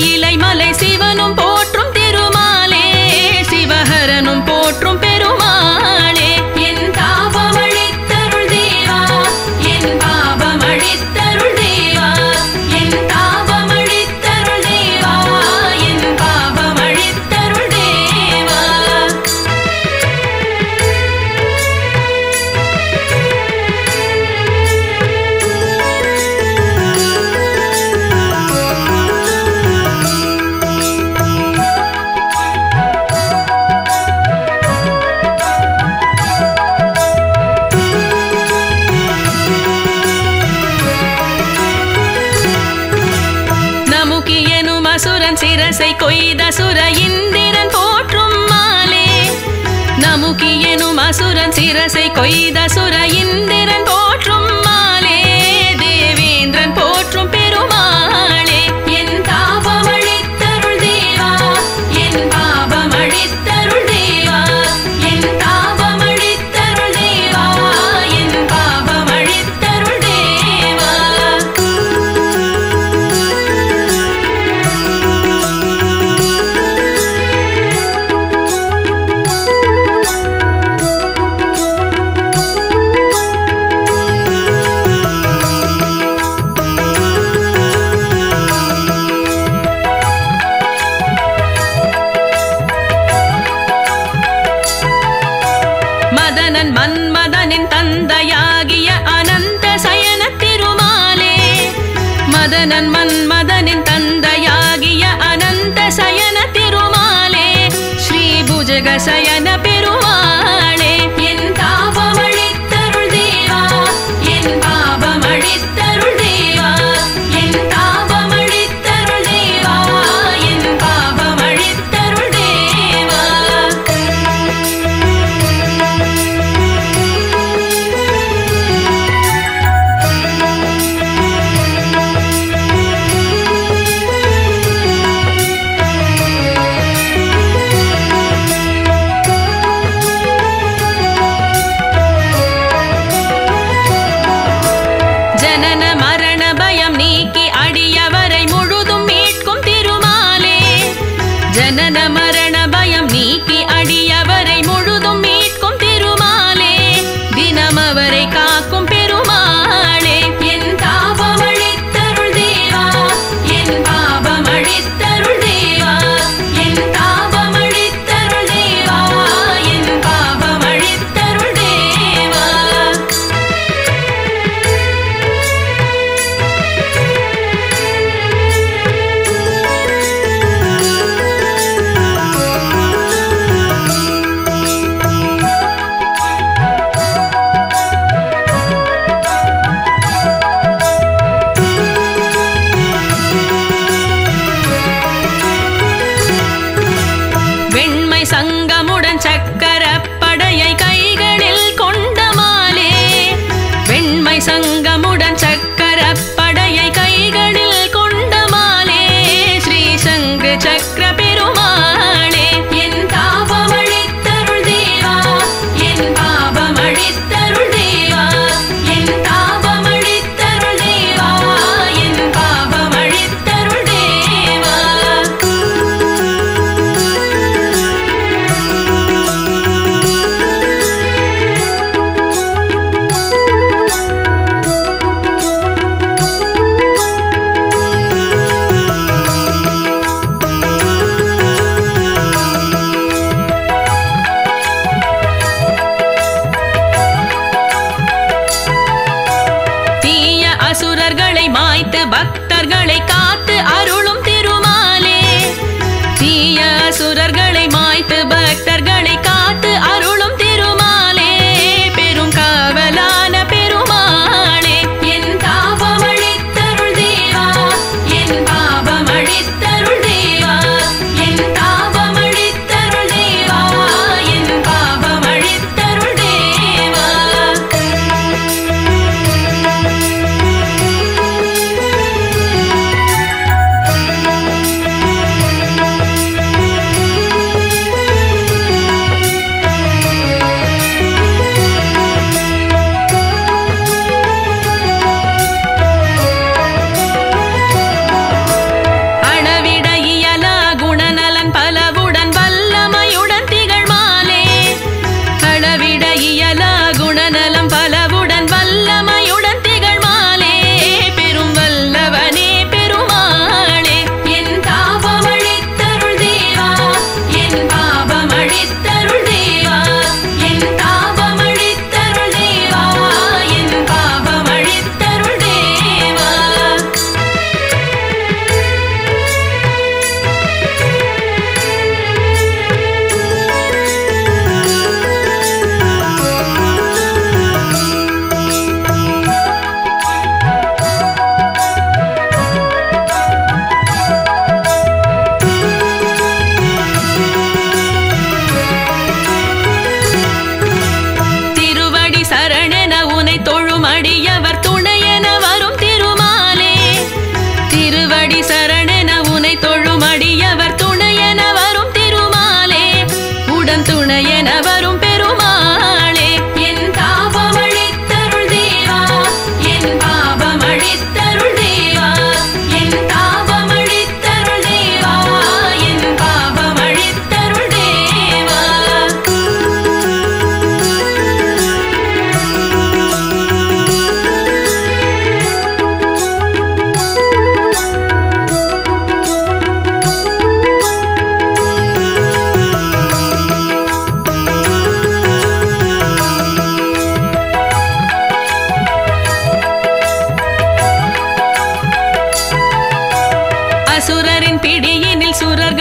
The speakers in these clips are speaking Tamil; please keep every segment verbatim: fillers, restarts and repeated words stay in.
கையிலை மலை சிவனும் போற்றும் திருமாலே சிவஹரனும் போற்றும் பெருமாளே என் தாபமழித்தருள் தேவா என் பாபமழித்தருள் தேவா என் தாபமழித்தருள் தேவா என் பாபமழித்தருள் தேவா சிரசை கொய்த சுர இந்திரன் போற்றும் மாலே நமுகியனும் அசுரன் சிரசை கொய்த சுர இந்திரன் போற்றும் மாலே தேவேந்திரன் போற்றும் பெருமாளே என் தாபமழித்தருள் தேவா என் பாபமழித்தருள் தேவா என் தாபமழித்தருள் தேவா என் பாபமழித்தருள் தேவா மதனன் மன்மதனின் தந்தையாகிய அனந்த சயன திருமாலே மதனன் மன்மதனின் தந்தையாகிய அனந்த சயன திருமாலே ஸ்ரீ புஜக சயன பெருமாளே என் தாபமழித்தருள் தேவா என் பாபமழித்தருள் தேவா என் தாபமழித்தருள் தேவா என் பாபமழித்தருள் தேவா ஜனன மரண பயம் நீக்கி அடியவரை முழுதும் மீட்கும் திருமாலே ஜனன மரண பயம் நீக்கி அடியவரை முழுதும் மீட்கும் திருமாலே தினமவரை காக்கும் பெருமாளே என் தாபமழித்தருள் தேவா என் பாபமழித்தருள் தேவா என் தாபமழித்தருள் தேவா என் பாபமழித்தருள் தேவா வெண்மை சங்கமுடன் சக்கர படையை கைகளில் கொண்ட மாலே வெண்மை சங்கமுடன் சக்கர படையை கைகளில் கொண்ட மாலே ஸ்ரீ சங்கு சக்கர பெருமாளே என் தாபமழித்தருள் தேவா என் பாபமழித்தருள் தேவா என் தாபமழித்தருள் தேவா என் பாபமழித்தருள் தேவா தீய அசுரர்களை மாய்த்து பக்தர்களை காத்து அருளும் திருமாலே தீய அசுரர்களை மாய்த்து பக்தர்களை காத்து அருளும் திருமாலே பெரும் காவலான பெருமாளே என் தாபமழித்தருள் தேவா என் பாபமழித்தருள் தேவா என் தாபமழித்தருள் தேவா என் பாபமழித்தருள் தேவா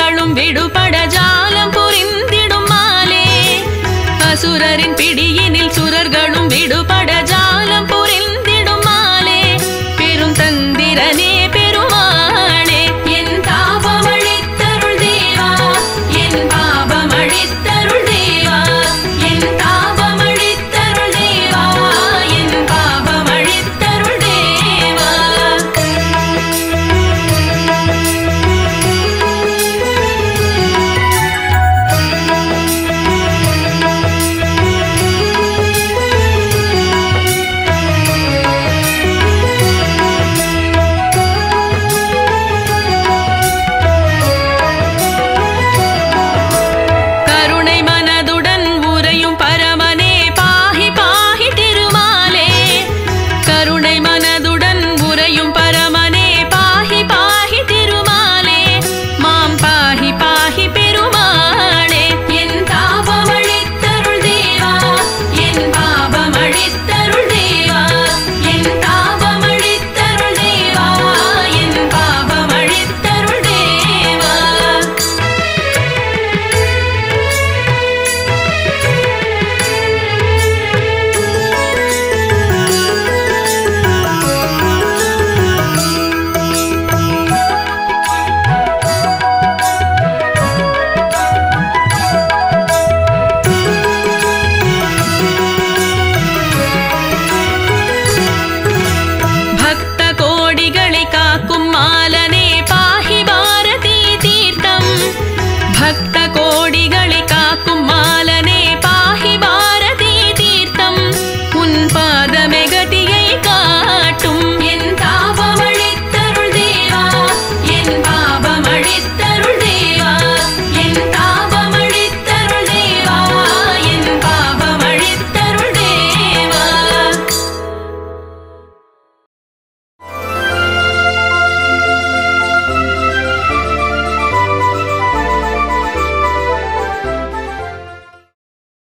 சுரர்களும் விடுபட ஜாலம் புரிந்திடும் மாலே அசுரரின் பிடியினில் சுரர்களும் விடுபட ஜாலம் புரிந்திடும் மாலே பெரும் தந்திரனே பெருமாளே என் தாபமழித்தருள் தேவா என் பாபமழித்தருள் தேவா என் தாபமழித்தருள் தேவா என் பாபமழித்தருள் தேவா கருணை மனதுடன் உறையும் பரமனே பாஹி பாஹி திருமாலே கருணை மனதுடன் உறையும் பரமனே பாஹி பாஹி திருமாலே மாம் பாஹி பாஹி